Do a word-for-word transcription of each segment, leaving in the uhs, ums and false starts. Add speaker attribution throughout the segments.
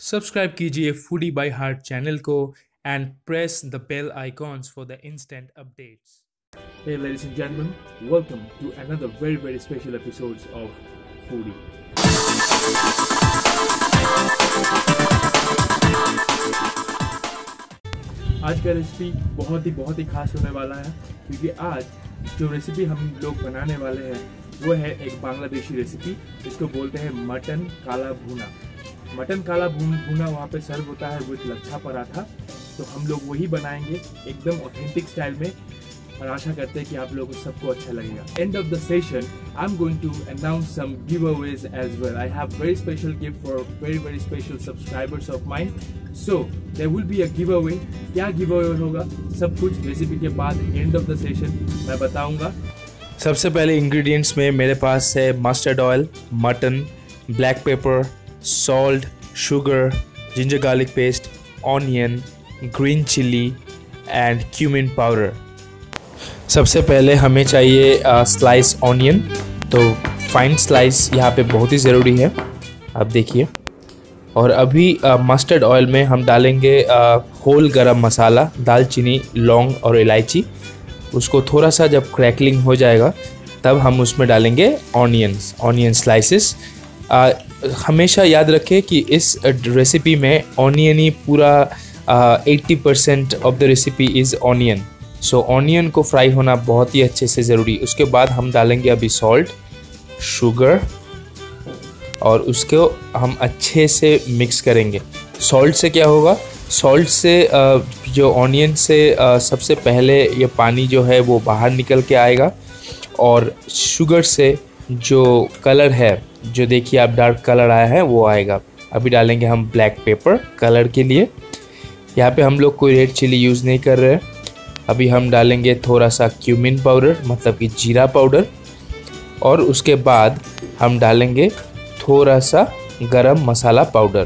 Speaker 1: Subscribe कीजिए foodie by heart channel को and press the bell icons for the instant updates.
Speaker 2: Hey ladies and gentlemen, welcome to another very very special episodes of Foodie. आज का recipe बहुत ही बहुत ही खास होने वाला है क्योंकि आज जो रेसिपी हम लोग बनाने वाले हैं वो है एक बांग्लादेशी रेसिपी। इसको बोलते हैं मटन काला भुना। मटन काला भुना वहाँ पे सर्व होता है विद लच्छा पराठा, तो हम लोग वही बनाएंगे एकदम ऑथेंटिक स्टाइल में और आशा करते हैं कि आप लोगों को सबको अच्छा लगेगा। End of the session I am going to announce some giveaways as well. I have very special gift for very very special subscribers of mine, so there will be a giveaway. क्या giveaway होगा सब कुछ recipe के बाद and of the session मैं बताऊंगा।
Speaker 1: सबसे पहले इंग्रेडिएंट्स में मेरे पास है mustard oil, mutton, black pepper, salt, sugar, ginger garlic paste, onion, green chilli and cumin powder. सबसे पहले हमें चाहिए स्लाइस ऑनियन, तो फाइन स्लाइस यहाँ पे बहुत ही ज़रूरी है, आप देखिए। और अभी मस्टर्ड ऑयल में हम डालेंगे होल गरम मसाला, दालचीनी, लौंग और इलायची। उसको थोड़ा सा जब क्रैकलिंग हो जाएगा तब हम उसमें डालेंगे ऑनियंस, ऑनियन स्लाइसेस। हमेशा याद रखें कि इस रेसिपी में ऑनियन ही पूरा eighty percent of the recipe is onion. So onion को फ्राई होना बहुत ही अच्छे से ज़रूरी। उसके बाद हम डालेंगे अभी सॉल्ट, शुगर और उसको हम अच्छे से मिक्स करेंगे। सॉल्ट से क्या होगा, सॉल्ट से जो ऑनियन से सबसे पहले ये पानी जो है वो बाहर निकल के आएगा, और शुगर से जो कलर है, जो देखिए आप डार्क कलर आया है वो आएगा। अभी डालेंगे हम ब्लैक पेपर कलर के लिए। यहाँ पे हम लोग कोई रेड चिली यूज़ नहीं कर रहे हैं। अभी हम डालेंगे थोड़ा सा क्यूमिन पाउडर, मतलब कि जीरा पाउडर, और उसके बाद हम डालेंगे थोड़ा सा गरम मसाला पाउडर।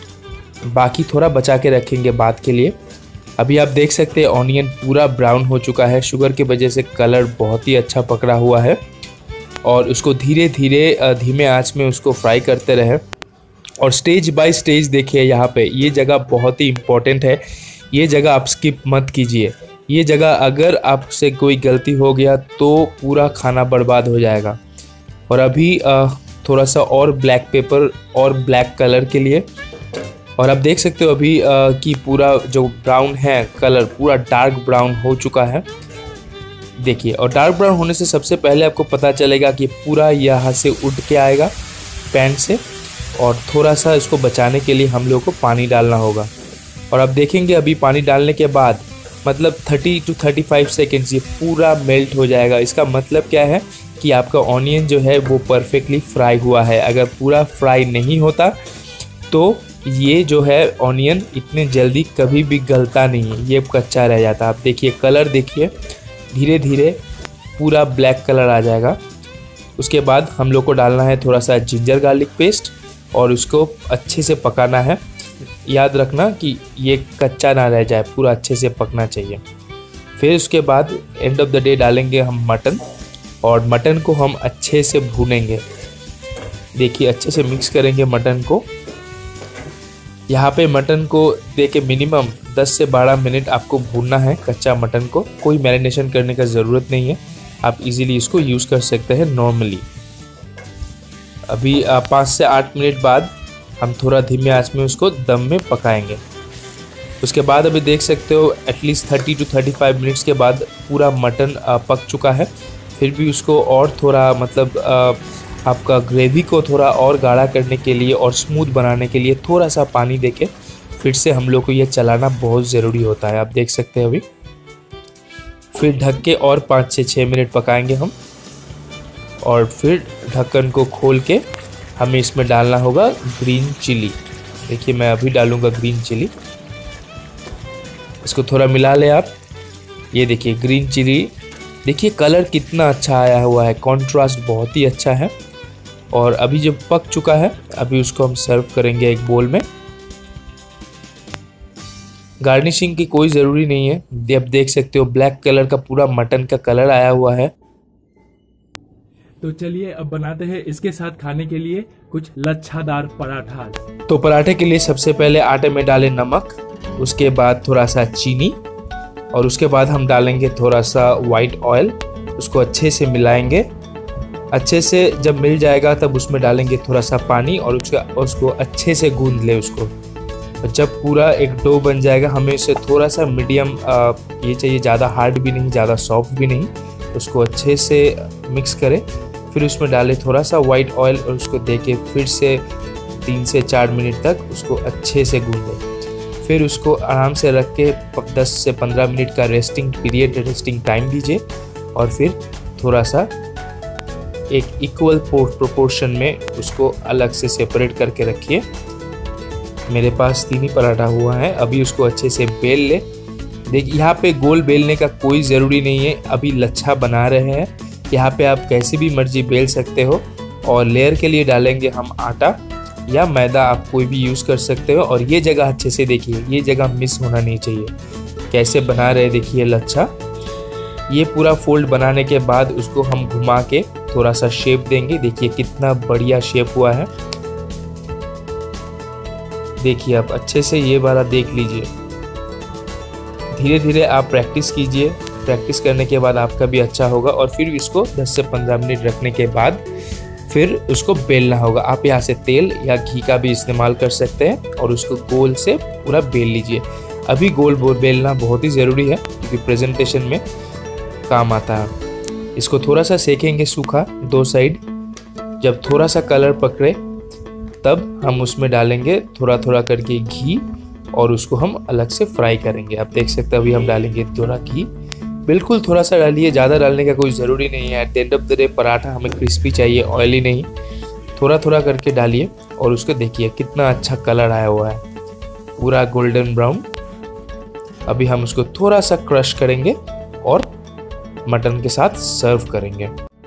Speaker 1: बाकी थोड़ा बचा के रखेंगे बाद के लिए। अभी आप देख सकते हैं ऑनियन पूरा ब्राउन हो चुका है, शुगर की वजह से कलर बहुत ही अच्छा पकड़ा हुआ है। और उसको धीरे धीरे धीमे आंच में उसको फ्राई करते रहे। और स्टेज बाय स्टेज देखिए, यहाँ पे ये जगह बहुत ही इम्पोर्टेंट है, ये जगह आप स्किप मत कीजिए। ये जगह अगर आपसे कोई गलती हो गया तो पूरा खाना बर्बाद हो जाएगा। और अभी थोड़ा सा और ब्लैक पेपर और ब्लैक कलर के लिए। और आप देख सकते हो अभी कि पूरा जो ब्राउन है कलर, पूरा डार्क ब्राउन हो चुका है, देखिए। और डार्क ब्राउन होने से सबसे पहले आपको पता चलेगा कि पूरा यहाँ से उठ के आएगा पैन से, और थोड़ा सा इसको बचाने के लिए हम लोग को पानी डालना होगा। और आप देखेंगे अभी पानी डालने के बाद मतलब thirty two thirty five seconds ये पूरा मेल्ट हो जाएगा। इसका मतलब क्या है कि आपका ऑनियन जो है वो परफेक्टली फ्राई हुआ है। अगर पूरा फ्राई नहीं होता तो ये जो है ऑनियन इतने जल्दी कभी भी गलता नहीं है, ये कच्चा रह जाता। आप देखिए कलर देखिए, धीरे धीरे पूरा ब्लैक कलर आ जाएगा। उसके बाद हम लोग को डालना है थोड़ा सा जिंजर गार्लिक पेस्ट और उसको अच्छे से पकाना है। याद रखना कि ये कच्चा ना रह जाए, पूरा अच्छे से पकना चाहिए। फिर उसके बाद एंड ऑफ द डे डालेंगे हम मटन, और मटन को हम अच्छे से भूनेंगे। देखिए अच्छे से मिक्स करेंगे मटन को। यहाँ पे मटन को देके मिनिमम दस से बारह मिनट आपको भूनना है कच्चा मटन को। कोई मैरिनेशन करने का ज़रूरत नहीं है, आप इजीली इसको यूज़ कर सकते हैं नॉर्मली। अभी पाँच से आठ मिनट बाद हम थोड़ा धीमे आंच में उसको दम में पकाएंगे। उसके बाद अभी देख सकते हो at least thirty two thirty five minutes के बाद पूरा मटन पक चुका है। फिर भी उसको और थोड़ा मतलब आपका ग्रेवी को थोड़ा और गाढ़ा करने के लिए और स्मूथ बनाने के लिए थोड़ा सा पानी देके फिर से हम लोग को ये चलाना बहुत ज़रूरी होता है। आप देख सकते हैं अभी फिर ढक के और पाँच से छः मिनट पकाएंगे हम, और फिर ढक्कन को खोल के हमें इसमें डालना होगा ग्रीन चिली। देखिए मैं अभी डालूँगा ग्रीन चिली। इसको थोड़ा मिला ले आप। ये देखिए ग्रीन चिली, देखिए कलर कितना अच्छा आया हुआ है, कॉन्ट्रास्ट बहुत ही अच्छा है। और अभी जब पक चुका है अभी उसको हम सर्व करेंगे एक बोल में। गार्निशिंग की कोई ज़रूरी नहीं है। अब देख सकते हो ब्लैक कलर का पूरा मटन का कलर आया हुआ है।
Speaker 2: तो चलिए अब बनाते हैं इसके साथ खाने के लिए कुछ लच्छादार पराठा।
Speaker 1: तो पराठे के लिए सबसे पहले आटे में डालें नमक, उसके बाद थोड़ा सा चीनी और उसके बाद हम डालेंगे थोड़ा सा वाइट ऑयल। उसको अच्छे से मिलाएंगे। अच्छे से जब मिल जाएगा तब उसमें डालेंगे थोड़ा सा पानी और उसका उसको अच्छे से गूंद ले उसको। और जब पूरा एक डो बन जाएगा, हमें इसे थोड़ा सा मीडियम ये चाहिए, ज़्यादा हार्ड भी नहीं, ज़्यादा सॉफ्ट भी नहीं। उसको अच्छे से मिक्स करें। फिर उसमें डालें थोड़ा सा वाइट ऑयल और उसको दे के फिर से तीन से चार मिनट तक उसको अच्छे से गूंदें। फिर उसको आराम से रख के दस से पंद्रह मिनट का रेस्टिंग पीरियड, रेस्टिंग टाइम दीजिए और फिर थोड़ा सा एक इक्वल प्रोपोर्शन में उसको अलग से सेपरेट करके रखिए। मेरे पास तीन ही पराठा हुआ है। अभी उसको अच्छे से बेल ले। देखिए यहाँ पे गोल बेलने का कोई ज़रूरी नहीं है, अभी लच्छा बना रहे हैं। यहाँ पे आप कैसे भी मर्जी बेल सकते हो। और लेयर के लिए डालेंगे हम आटा या मैदा, आप कोई भी यूज़ कर सकते हो। और ये जगह अच्छे से देखिए, ये जगह मिस होना नहीं चाहिए। कैसे बना रहे देखिए लच्छा। ये पूरा फोल्ड बनाने के बाद उसको हम घुमा के थोड़ा सा शेप देंगे। देखिए कितना बढ़िया शेप हुआ है। देखिए आप अच्छे से ये वाला देख लीजिए। धीरे धीरे आप प्रैक्टिस कीजिए। प्रैक्टिस करने के बाद आपका भी अच्छा होगा। और फिर इसको दस से पंद्रह मिनट रखने के बाद फिर उसको बेलना होगा। आप यहाँ से तेल या घी का भी इस्तेमाल कर सकते हैं और उसको गोल से पूरा बेल लीजिए। अभी गोल बेलना बहुत ही ज़रूरी है क्योंकि प्रेजेंटेशन में काम आता है। इसको थोड़ा सा सेकेंगे सूखा दो साइड। जब थोड़ा सा कलर पकड़े तब हम उसमें डालेंगे थोड़ा थोड़ा करके घी और उसको हम अलग से फ्राई करेंगे। आप देख सकते हैं अभी हम डालेंगे थोड़ा घी। बिल्कुल थोड़ा सा डालिए, ज़्यादा डालने का कोई ज़रूरी नहीं है। At the end of the day paratha हमें क्रिस्पी चाहिए, ऑयली नहीं। थोड़ा थोड़ा करके डालिए और उसको देखिए कितना अच्छा कलर आया हुआ है, पूरा गोल्डन ब्राउन। अभी हम उसको थोड़ा सा क्रश करेंगे और मटन के साथ सर्व करेंगे।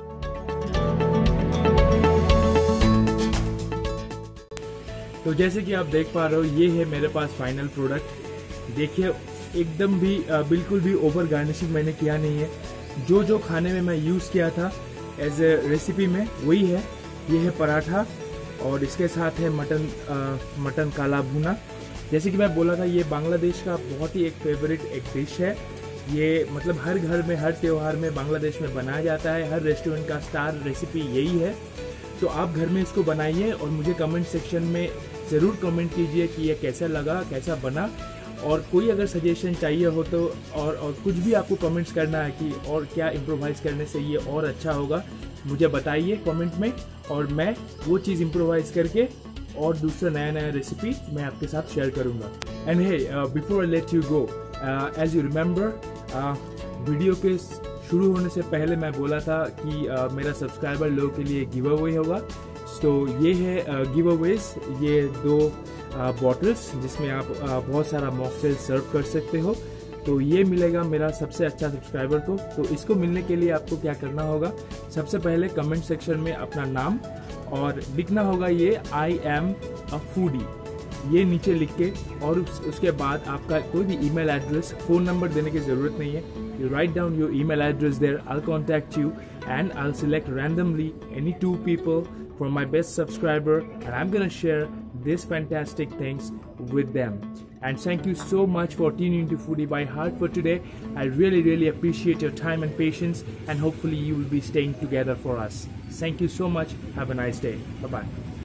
Speaker 2: तो जैसे कि आप देख पा रहे हो, ये है मेरे पास फाइनल प्रोडक्ट। देखिए एकदम भी बिल्कुल भी ओवर गार्निशिंग मैंने किया नहीं है। जो जो खाने में मैं यूज़ किया था एज ए रेसिपी में वही है। ये है पराठा और इसके साथ है मटन आ, मटन काला भुना। जैसे कि मैं बोला था, ये बांग्लादेश का बहुत ही एक फेवरेट एक डिश है। ये मतलब हर घर में, हर त्योहार में बांग्लादेश में बनाया जाता है। हर रेस्टोरेंट का स्टार रेसिपी यही है। तो आप घर में इसको बनाइए और मुझे कमेंट सेक्शन में ज़रूर कमेंट कीजिए कि ये कैसा लगा, कैसा बना। और कोई अगर सजेशन चाहिए हो तो और और कुछ भी आपको कमेंट्स करना है कि और क्या इम्प्रोवाइज़ करने से ये और अच्छा होगा, मुझे बताइए कमेंट में और मैं वो चीज़ इम्प्रोवाइज़ करके और दूसरा नया नया रेसिपी मैं आपके साथ शेयर करूँगा। And hey before I let you go, as you remember video के शुरू होने से पहले मैं बोला था कि uh, मेरा सब्सक्राइबर लोगों के लिए गिव अवे होगा। तो ये है गिव अवेज, ये दो बॉटल्स uh, जिसमें आप uh, बहुत सारा मॉकटेल सर्व कर सकते हो। तो ये मिलेगा मेरा सबसे अच्छा सब्सक्राइबर को। तो इसको मिलने के लिए आपको क्या करना होगा, सबसे पहले कमेंट सेक्शन में अपना नाम और लिखना होगा ये आई एम अ फूडी, ये नीचे लिख के, और उस, उसके बाद आपका कोई भी ईमेल एड्रेस, फ़ोन नंबर देने की ज़रूरत नहीं है। You write down your email address there, I will contact you and I will select randomly any two people from my best subscriber and I'm gonna share these fantastic things with them. And thank you so much for tuning into Foodie by Heart for today. I really really appreciate your time and patience, and hopefully you will be staying together for us. Thank you so much. Have a nice day. Bye bye.